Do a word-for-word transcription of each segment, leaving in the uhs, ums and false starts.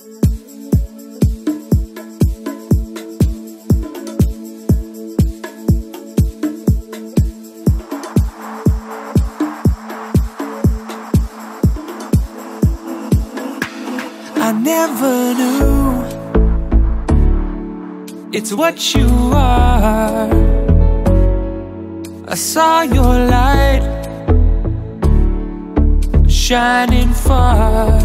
I never knew it's what you are. I saw your light shining far.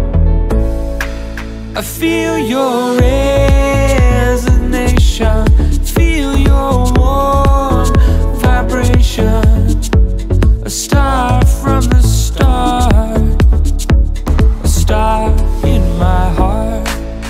I feel your resonation, feel your warm vibration. A star from the start, a star in my heart.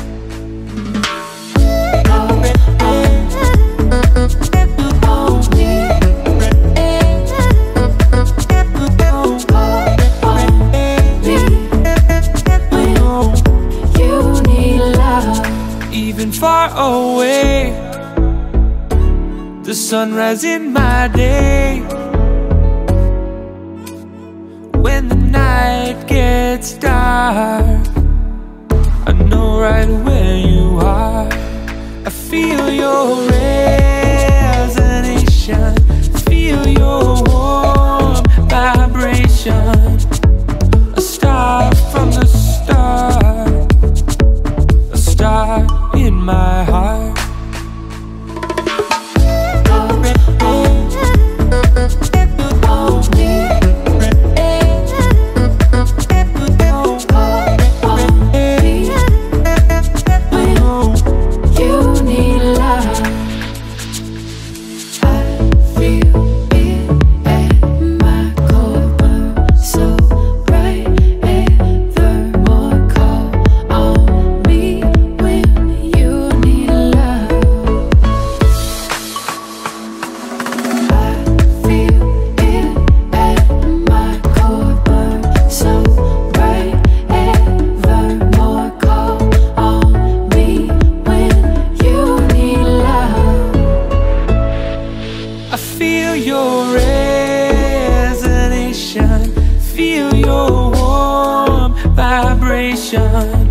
Even far away, the sunrise in my day. When the night gets dark, I know right where you are. I feel your resonation, feel your warm vibration. A star from the start, a star in my heart. Feel your resonation, feel your warm vibration.